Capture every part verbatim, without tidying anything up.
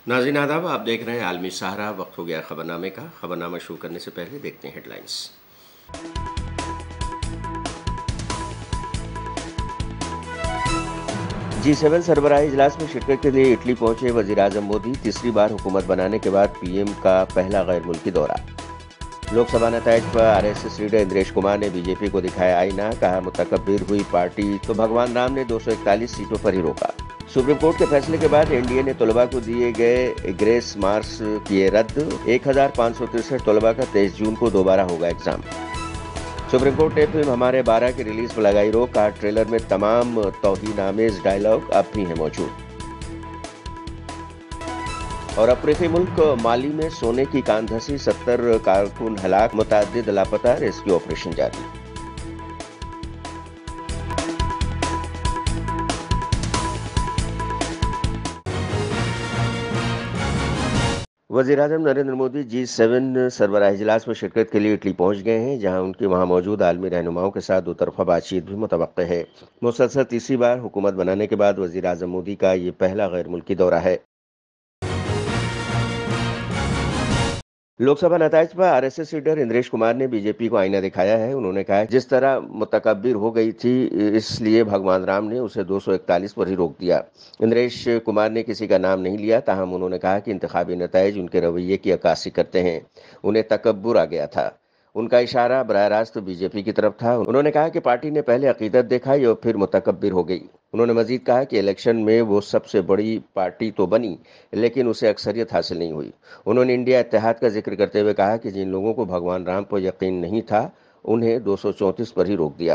नाज़रीन आदाब, आप देख रहे हैं आलमी सहारा। वक्त हो गया खबरनामे का। खबरनामा शुरू करने से पहले देखते हैं हेडलाइंस। जी सेवन सरबराही इजलास में शिरकत के लिए इटली पहुंचे वजीर-ए-आजम मोदी। तीसरी बार हुकूमत बनाने के बाद पीएम का पहला गैर मुल्की दौरा। लोकसभा नतायज पर आरएसएस लीडर इंद्रेश कुमार ने बीजेपी को दिखाया आईना। कहा, मुतकब्बिर हुई पार्टी तो भगवान राम ने दो सौ इकतालीस सीटों पर ही रोका। सुप्रीम कोर्ट के फैसले के बाद एनडीए ने तलबा को दिए गए ग्रेस मार्क्स किए रद्द। एक हजार पाँच सौ तिरसठ तलबा का तेईस जून को दोबारा होगा एग्जाम। सुप्रीम कोर्ट ने फिल्म हमारे बारह की रिलीज पर लगाई रोक। कहा, ट्रेलर में तमाम तौहीनामेज डायलॉग अब भी हैं मौजूद। और अफ्रीकी मुल्क माली में सोने की कान धसी, सत्तर कारकुन हलाक, मुतअद्दिद लापता, रेस्क्यू ऑपरेशन जारी। वज़ीर-ए-आज़म नरेंद्र मोदी जी सेवन सरबराही इजलास में शिरकत के लिए इटली पहुंच गए हैं, जहां उनके वहां मौजूद आलमी रहनुमाओं के साथ दोतरफा बातचीत भी मुतवक्किल है। मुसलसल तीसरी बार हुकूमत बनाने के बाद वज़ीर-ए-आज़म मोदी का ये पहला गैर मुल्की दौरा है। लोकसभा नतायज पर आरएसएस लीडर इंद्रेश कुमार ने बीजेपी को आईना दिखाया है। उन्होंने कहा, जिस तरह मुतकब्बिर हो गई थी, इसलिए भगवान राम ने उसे दो सौ इकतालीस पर ही रोक दिया। इंद्रेश कुमार ने किसी का नाम नहीं लिया, ताहम उन्होंने कहा कि इंतखाबी नतायज उनके रवैये की अक्कासी करते हैं। उन्हें तकब्बुर आ गया था। उनका इशारा बराह रास्त बीजेपी की तरफ था। उन्होंने कहा कि पार्टी ने पहले अकीदत दिखाई और फिर मुतकब्बिर हो गई। उन्होंने मजीद कहा कि इलेक्शन में वो सबसे बड़ी पार्टी तो बनी, लेकिन उसे अक्सरियत हासिल नहीं हुई। उन्होंने इंडिया इत्तेहाद का जिक्र करते हुए कहा कि जिन लोगों को भगवान राम पर यकीन नहीं था, उन्हें दो सौ चौंतीस पर ही रोक दिया।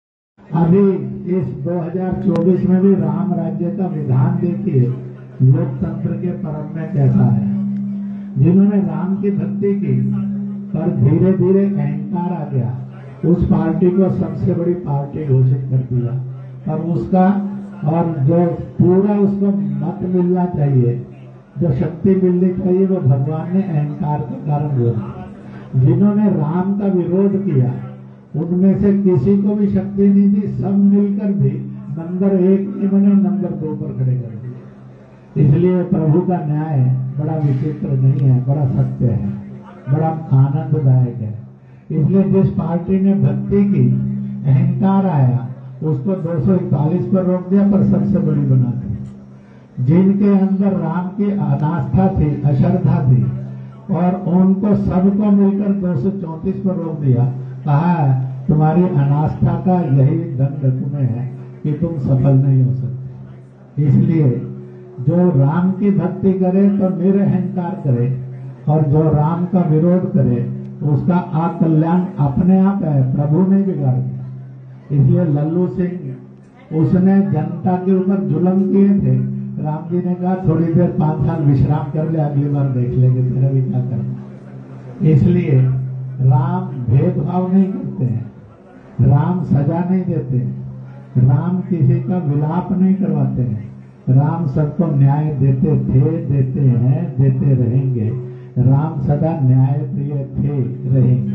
अभी इस दो हज़ार चौबीस में भी राम राज्य का विधान देखिए, लोकतंत्र के परम में कैसा है। जिन्होंने राम की भक्ति की पर धीरे धीरे अहंकार आ गया, उस पार्टी को सबसे बड़ी पार्टी घोषित कर दिया। और उसका और जो पूरा उसको मत मिलना चाहिए, जो शक्ति मिलनी चाहिए, वो भगवान ने अहंकार के कारण दिया। जिन्होंने राम का विरोध किया, उनमें से किसी को भी शक्ति नहीं थी। सब मिलकर भी नंबर एक नहीं बने, नंबर दो पर खड़े कर दिए। इसलिए प्रभु का न्याय बड़ा विचित्र नहीं है, बड़ा सत्य है, बड़ा आनंददायक है। इसलिए जिस पार्टी ने भक्ति की, अहंकार आया, उसको दो सौ इकतालीस पर रोक दिया, पर सबसे बड़ी बना दी। जिनके अंदर राम की अनास्था थी, अश्रद्धा थी, और उनको सबको मिलकर दो सौ चौंतीस पर रोक दिया। कहा, तुम्हारी अनास्था का यही दंड तुम्हें है कि तुम सफल नहीं हो सकते। इसलिए जो राम की भक्ति करे तो निरअहंकार करे, और जो राम का विरोध करे उसका अकल्याण अपने आप है, प्रभु नहीं बिगाड़ दिया। इसलिए लल्लू सिंह, उसने जनता के ऊपर जुल्म किए थे। राम जी ने कहा, थोड़ी देर पांच साल विश्राम कर ले, अगली बार देख लेंगे तेरा भी क्या करना। इसलिए राम भेदभाव नहीं करते हैं, राम सजा नहीं देते हैं, राम किसी का विलाप नहीं करवाते हैं। राम सबको न्याय देते थे, देते हैं, देते रहेंगे। राम सदा न्याय प्रिय थे, रहेंगे।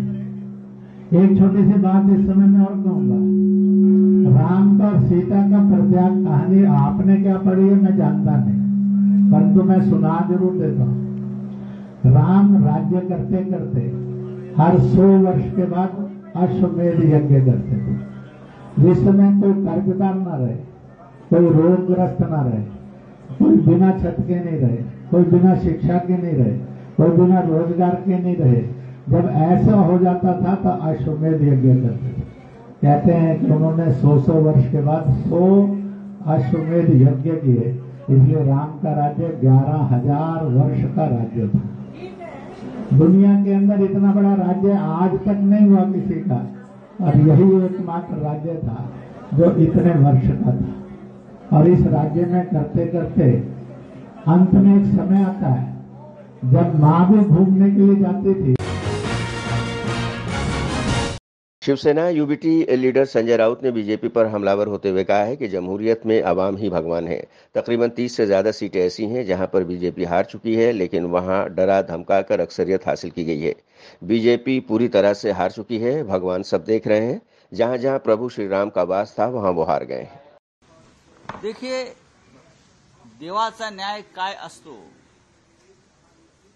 एक छोटी सी बात इस समय में और कहूंगा, राम का और सीता का प्रत्याग कहानी आपने क्या पढ़ी है मैं जानता नहीं, परंतु मैं सुना जरूर देता हूँ। राम राज्य करते करते हर सौ वर्ष के बाद अश्वमेध यज्ञ करते थे, जिस समय कोई कर्जदार न रहे, कोई रोगग्रस्त न रहे, कोई बिना छत के नहीं रहे, कोई बिना शिक्षा के नहीं रहे, कोई बिना रोजगार के नहीं रहे। जब ऐसा हो जाता था तो अश्वमेध यज्ञ करते थे। कहते हैं कि उन्होंने सौ सौ वर्ष के बाद सौ अश्वमेध यज्ञ किए। इसलिए राम का राज्य ग्यारह हजार वर्ष का राज्य था। दुनिया के अंदर इतना बड़ा राज्य आज तक नहीं हुआ किसी का, और यही एकमात्र राज्य था जो इतने वर्ष का था। और इस राज्य में करते करते अंत में एक समय आता है जब माँ भी घूमने के लिए जाती थी। शिवसेना यूबीटी लीडर संजय राउत ने बीजेपी पर हमलावर होते हुए कहा है कि जमहूरियत में अवाम ही भगवान है। तकरीबन तीस से ज्यादा सीटें ऐसी हैं जहां पर बीजेपी हार चुकी है, लेकिन वहां डरा धमकाकर अक्सरियत हासिल की गई है। बीजेपी पूरी तरह से हार चुकी है। भगवान सब देख रहे हैं। जहां जहां प्रभु श्री राम का वास था, वहां वो हार गए। देखिए, देवाचा न्याय काय असतो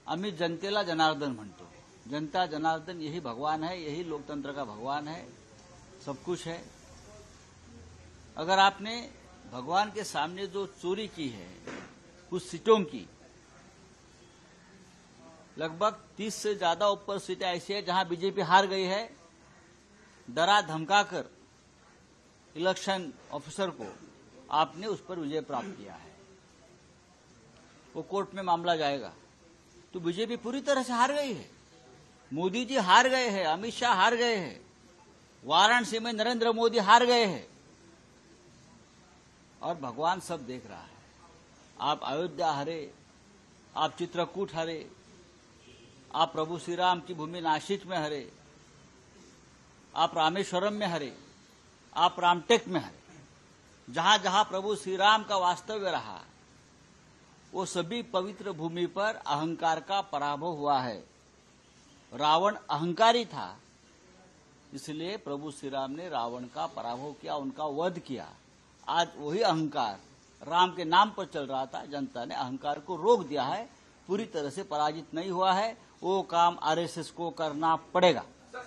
आम्ही जनतेला जनार्दन म्हणतो. जनता जनार्दन यही भगवान है, यही लोकतंत्र का भगवान है, सब कुछ है. अगर आपने भगवान के सामने जो चोरी की है कुछ सीटों की, लगभग तीस से ज्यादा ऊपर सीटें ऐसी है जहां बीजेपी हार गई है. डरा धमकाकर इलेक्शन ऑफिसर को आपने उस पर विजय प्राप्त किया है. वो कोर्ट में मामला जाएगा. तो बीजेपी पूरी तरह से हार गई है. मोदी जी हार गए हैं, अमित शाह हार गए हैं, वाराणसी में नरेंद्र मोदी हार गए हैं, और भगवान सब देख रहा है. आप अयोध्या हारे, आप चित्रकूट हारे, आप प्रभु श्री राम की भूमि नासिक में हारे, आप रामेश्वरम में हारे, आप रामटेक में हारे. जहां जहां प्रभु श्री राम का वास्तव्य रहा वो सभी पवित्र भूमि पर अहंकार का पराभव हुआ है. रावण अहंकारी था, इसलिए प्रभु श्री राम ने रावण का पराभव किया, उनका वध किया. आज वही अहंकार राम के नाम पर चल रहा था, जनता ने अहंकार को रोक दिया है, पूरी तरह से पराजित नहीं हुआ है. वो काम आरएसएस को करना पड़ेगा.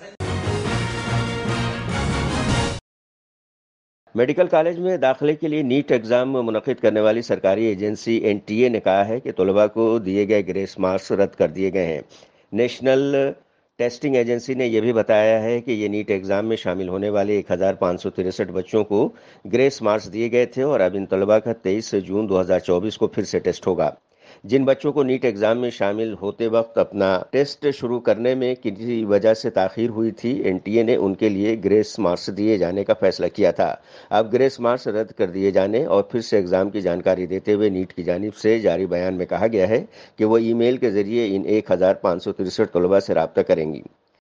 मेडिकल कॉलेज में दाखिले के लिए नीट एग्जाम मुनक्किद करने वाली सरकारी एजेंसी एनटीए ने कहा है कि तलबा को दिए गए ग्रेस मार्क्स रद्द कर दिए गए हैं. नेशनल टेस्टिंग एजेंसी ने यह भी बताया है कि ये नीट एग्जाम में शामिल होने वाले एक हजार पाँच सौ तिरसठ बच्चों को ग्रेस मार्क्स दिए गए थे और अब इन तलबा का तेईस जून दो हजार चौबीस को फिर से टेस्ट होगा. जिन बच्चों को नीट एग्जाम में शामिल होते वक्त अपना टेस्ट शुरू करने में किसी वजह से ताखीर हुई थी, एनटीए ने उनके लिए ग्रेस मार्क्स दिए जाने का फैसला किया था. अब ग्रेस मार्क्स रद्द कर दिए जाने और फिर से एग्जाम की जानकारी देते हुए नीट की जानिब से जारी बयान में कहा गया है कि वो ईमेल के जरिए इन एक हजार पाँच सौ तिरसठ तलबा से राब्ता करेंगी.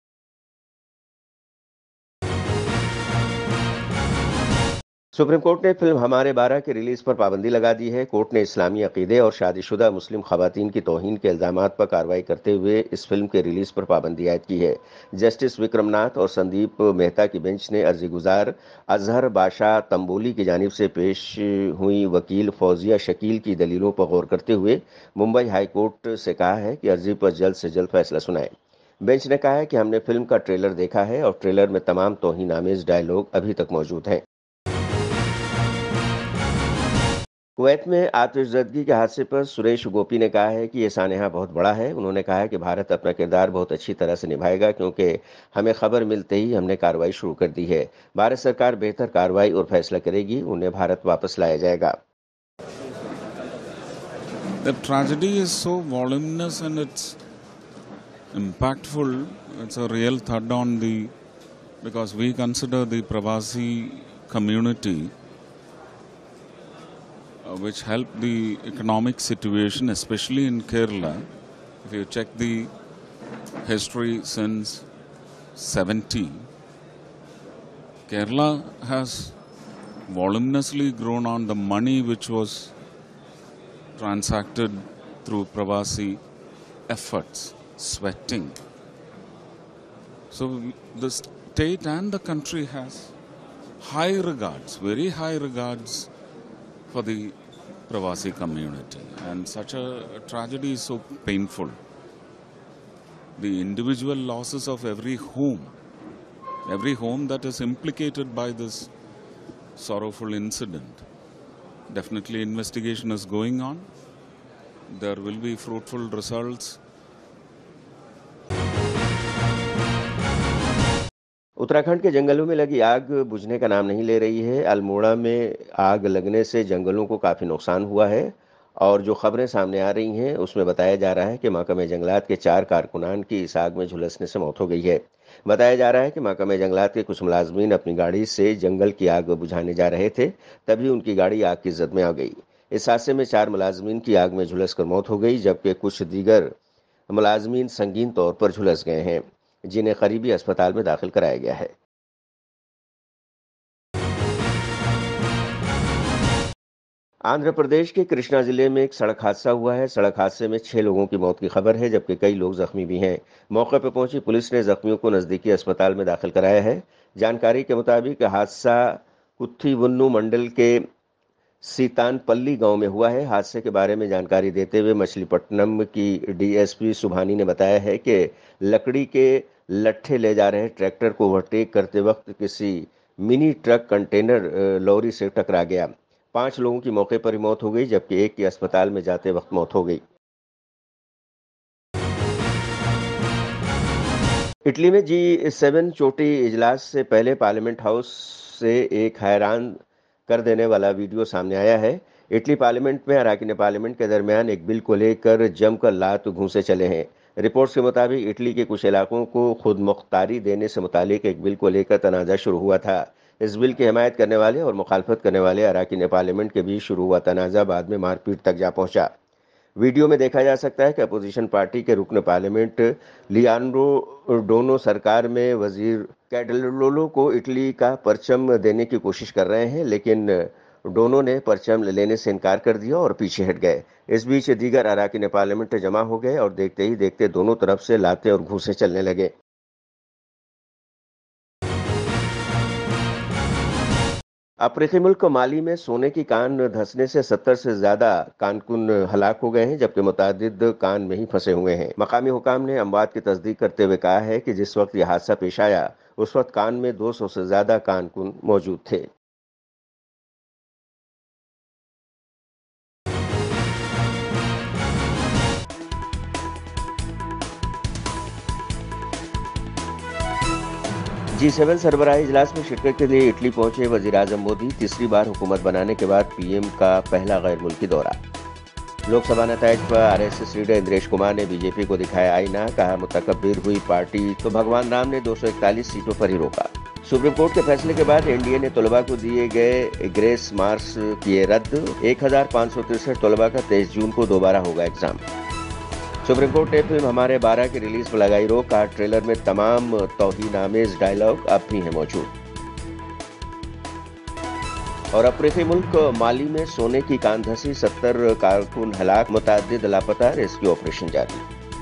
सुप्रीम कोर्ट ने फिल्म हमारे बारह के रिलीज पर पाबंदी लगा दी है. कोर्ट ने इस्लामी अकीदे और शादीशुदा मुस्लिम खवातीन की तौहीन के इल्जामात पर कार्रवाई करते हुए इस फिल्म के रिलीज पर पाबंदी आयद की है. जस्टिस विक्रमनाथ और संदीप मेहता की बेंच ने अर्जी गुजार अजहर बादशाह तंबोली की जानिब से पेश हुई वकील फौजिया शकील की दलीलों पर गौर करते हुए मुंबई हाई कोर्ट से कहा है कि अर्जी पर जल्द से जल्द फैसला सुनाए. बेंच ने कहा है कि हमने फिल्म का ट्रेलर देखा है और ट्रेलर में तमाम तौहीन आमेज डायलॉग अभी तक मौजूद हैं. कुवैत में आतिशज़दगी के हादसे पर सुरेश गोपी ने कहा है कि यह सानेहा बहुत बड़ा है. उन्होंने कहा है कि भारत अपना किरदार बहुत अच्छी तरह से निभाएगा क्योंकि हमें खबर मिलते ही हमने कार्रवाई शुरू कर दी है. भारत सरकार बेहतर कार्रवाई और फैसला करेगी, उन्हें भारत वापस लाया जाएगा. The tragedy is so voluminous and it's impactful. It's a real thud on the, because we consider the Pravasi community which helped the economic situation, especially in Kerala. If you check the history since seventy, Kerala has voluminously grown on the money which was transacted through Pravasi efforts, sweating. So the state and the country has high regards, very high regards for the Pravasi community, and such a, a tragedy is so painful. The individual losses of every home, every home that is implicated by this sorrowful incident. Definitely investigation is going on. There will be fruitful results. Uttarakhand के जंगलों में लगी आग बुझने का नाम नहीं ले रही है. अल्मोड़ा में आग लगने से जंगलों को काफी नुकसान हुआ है और जो खबरें सामने आ रही हैं उसमें बताया जा रहा है कि महकमे जंगलात के चार कारकुनान की इस आग में झुलसने से मौत हो गई है. बताया जा रहा है कि महकमे जंगलात के कुछ मुलाजमीन अपनी गाड़ी से जंगल की आग बुझाने जा रहे थे, तभी उनकी गाड़ी आग की जद में आ गई. इस हादसे में चार मुलाजमीन की आग में झुलसकर मौत हो गई, जबकि कुछ दीगर मुलाजमीन संगीन तौर पर झुलस गए हैं, जिन्हें करीबी अस्पताल में दाखिल कराया गया है. आंध्र प्रदेश के कृष्णा जिले में एक सड़क हादसा हुआ है. सड़क हादसे में छह लोगों की मौत की खबर है, जबकि कई लोग जख्मी भी हैं. मौके पर पहुंची पुलिस ने जख्मियों को नजदीकी अस्पताल में दाखिल कराया है. जानकारी के मुताबिक हादसा कुत्थीवन्नू मंडल के सीतानपल्ली गांव में हुआ है। हादसे के बारे में जानकारी देते हुए मछलीपट्टनम की डीएसपी सुभानी ने बताया है कि लकड़ी के लट्ठे ले जा रहे ट्रैक्टर को ओवरटेक करते वक्त किसी मिनी ट्रक कंटेनर लॉरी से टकरा गया। पांच लोगों की मौके पर ही मौत हो गई, जबकि एक की अस्पताल में जाते वक्त मौत हो गई। इटली में जी सेवन चोटी इजलास से पहले पार्लियामेंट हाउस से एक हैरान कर देने वाला वीडियो सामने आया है। इटली पार्लियामेंट में अरकान पार्लियामेंट के दरमियान एक बिल को लेकर जमकर लात घूंसे चले हैं। रिपोर्ट्स के मुताबिक इटली के कुछ इलाकों को खुद मुख्तारी देने से मुतालिक एक बिल को लेकर तनाजा शुरू हुआ था। इस बिल की हिमायत करने वाले और मुखालफत करने वाले अरकान पार्लियामेंट के बीच शुरू हुआ तनाजा बाद में मारपीट तक जा पहुंचा। वीडियो में देखा जा सकता है कि अपोजिशन पार्टी के रुकन पार्लियामेंट लियान्ड्रो डोनो सरकार में वजीर कैडलोलो को इटली का परचम देने की कोशिश कर रहे हैं, लेकिन डोनो ने परचम लेने से इनकार कर दिया और पीछे हट गए। इस बीच दीगर अरकान पार्लियामेंट जमा हो गए और देखते ही देखते दोनों तरफ से लाते और घूंसे चलने लगे। अफ्रीकी मुल्क माली में सोने की कान धंसने से सत्तर से ज्यादा कानकुन हलाक हो गए हैं, जबकि मुतादिद कान में ही फंसे हुए हैं। मकामी हुकाम ने अमवात की तस्दीक करते हुए कहा है कि जिस वक्त यह हादसा पेश आया उस वक्त कान में दो सौ से ज्यादा कानकुन मौजूद थे। जी सेवन सरबराही इजलास में शिरकत के लिए इटली पहुंचे वजीर आजम मोदी। तीसरी बार हुकूमत बनाने के बाद पीएम का पहला गैर मुल्की दौरा। लोकसभा नतायज पर आरएसएस लीडर इंद्रेश कुमार ने बीजेपी को दिखाया आईना, कहा मुतकब्बिर हुई पार्टी तो भगवान राम ने दो सौ इकतालीस सीटों पर ही रोका। सुप्रीम कोर्ट के फैसले के बाद एनडीए ने तलबा को दिए गए ग्रेस मार्क्स किए रद्द। एक हजार पाँच सौ तिरसठ तलबा का तेईस जून को दोबारा होगा एग्जाम। सुप्रीम कोर्ट ने फिल्म हमारे बारह की रिलीज पर लगाई रोक, कहा ट्रेलर में तमाम तौहीनामेज डायलॉग अब भी हैं मौजूद। और अफ्रीकी मुल्क माली में सोने की कान धंसी, सत्तर कारकुन हलाक, मुतअद्दिद लापता, रेस्क्यू ऑपरेशन जारी।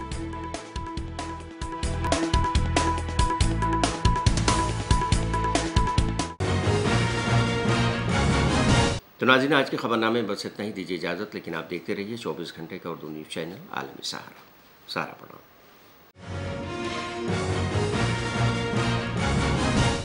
तो नाज़रीन, आज के खबरनामे में बस इतना ही। दीजिए इजाजत, लेकिन आप देखते रहिए चौबीस घंटे का उर्दू न्यूज चैनल आलमी सहारा। सहारा प्रणाम।